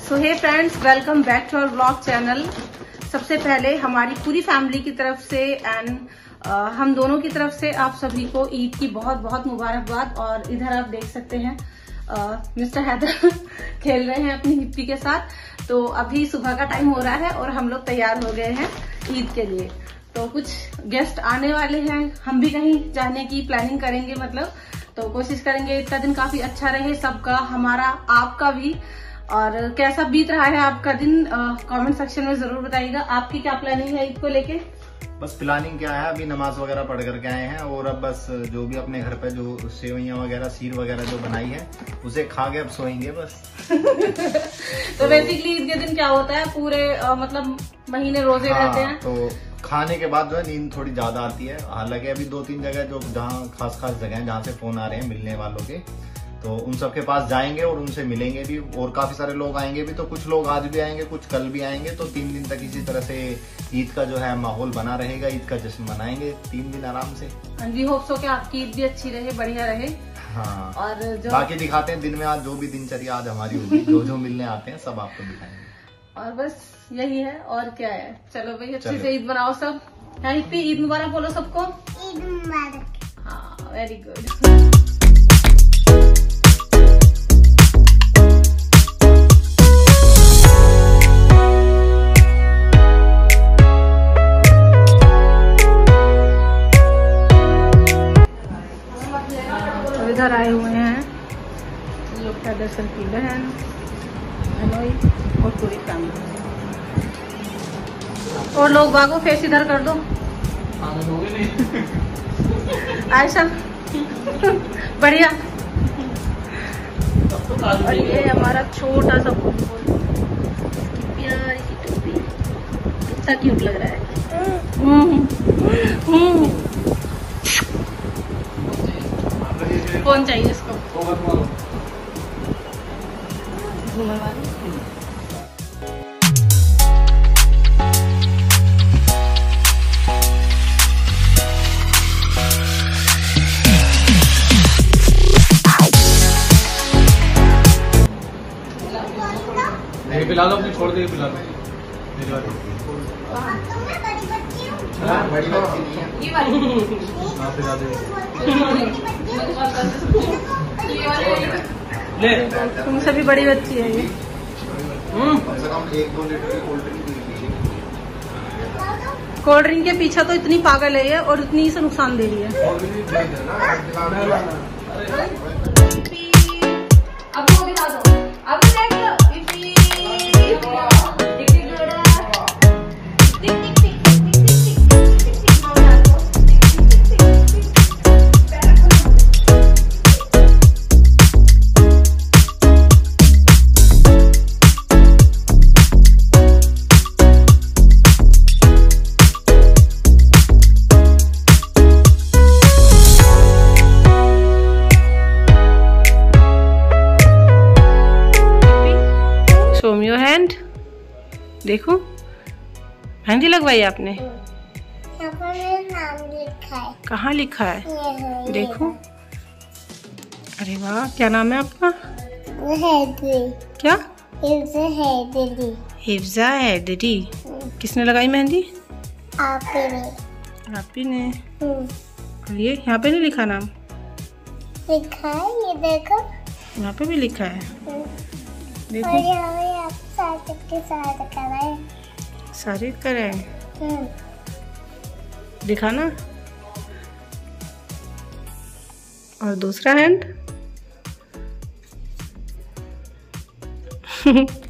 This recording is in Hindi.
So hey friends, welcome back to our blog channel. सबसे पहले हमारी पूरी फैमिली की तरफ से एंड हम दोनों की तरफ से आप सभी को ईद की बहुत बहुत मुबारकबाद। और इधर आप देख सकते हैं मिस्टर हैदर खेल रहे हैं अपनी हिप्पी के साथ। तो अभी सुबह का टाइम हो रहा है और हम लोग तैयार हो गए हैं ईद के लिए। तो कुछ गेस्ट आने वाले हैं, हम भी कहीं जाने की प्लानिंग करेंगे, मतलब तो कोशिश करेंगे ईद का दिन काफी अच्छा रहे सबका, हमारा आपका भी। और कैसा बीत रहा है आपका दिन कमेंट सेक्शन में जरूर बताइएगा। आपकी क्या प्लानिंग है ईद को लेके? बस प्लानिंग क्या है, अभी नमाज वगैरह पढ़ करके आए हैं और अब बस जो भी अपने घर पे जो सेवइयां वगैरह सीर वगैरह जो बनाई है उसे खा के अब सोएंगे बस। तो बेसिकली ईद के दिन क्या होता है, पूरे मतलब महीने रोजे रहते हैं। तो खाने के बाद जो है नींद थोड़ी ज्यादा आती है। हालांकि अभी 2-3 जगह जो जहाँ खास जगह है जहाँ से फोन आ रहे हैं मिलने वालों के, तो उन सबके पास जाएंगे और उनसे मिलेंगे भी। और काफी सारे लोग आएंगे भी, तो कुछ लोग आज भी आएंगे, कुछ कल भी आएंगे। तो 3 दिन तक इसी तरह से ईद का जो है माहौल बना रहेगा, ईद का जश्न मनाएंगे 3 दिन आराम से। वी होप सो कि आपकी ईद भी अच्छी रहे, बढ़िया रहे। हाँ, और जो बाकी दिखाते हैं दिन में आज जो भी दिनचर्या आज हमारी होगी, जो जो मिलने आते हैं सब आपको दिखाएंगे। और बस यही है, और क्या है। चलो भाई, अच्छे से ईद बनाओ सब। हिप्पी ईद मुबारक बोलो सबको। ईद मुबारक। हाँ, वेरी गुड। इधर आए हुए हैं लोग का दर्शन की बहन अनोई और पूरी फैमिली। और लोग बागो फेस इधर कर दो। आयशा बढ़िया। और ये हमारा छोटा सा बुलबुल, प्यारी सी टोपी, कितना क्यूट लग रहा है। कौन चाहिए इसको? घूमर वाले। नहीं पिला दो, अपनी छोड़ दे, पिला दो। मेरी बात बड़ी बच्ची नहीं है। ये वाली पिला दे। ले, तुमसे भी बड़ी बच्ची है ये। कम से कम 1-2 लीटर की कोल्ड ड्रिंक पी लीजिए। कोल्ड ड्रिंक के पीछे तो इतनी पागल है ये, और इतनी से नुकसान दे रही है। अब वो दिखा दो, अब देख लो। शो हैंड, देखो मेहंदी लगवाई आपने। यहाँ पर मेरा नाम लिखा है। कहाँ लिखा है? ये देखो। अरे वाह, क्या नाम है आपका? हैदरी। क्या? हिफ्ज़ा हैदरी। हिफ्ज़ा हैदरी। किसने लगाई मेहंदी? आपे ने। आप ही ने। और ये यहाँ पे नहीं लिखा नाम? लिखा है, ये देखो। यहाँ पे भी लिखा है, देखो। और यहाँ पे आप साथ के साथ कराए। सारे कराए, दिखाना। और दूसरा हैंड